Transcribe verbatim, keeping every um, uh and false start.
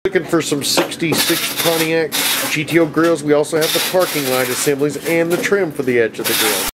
Looking for some sixty-six Pontiac G T O grills, we also have the parking light assemblies and the trim for the edge of the grill.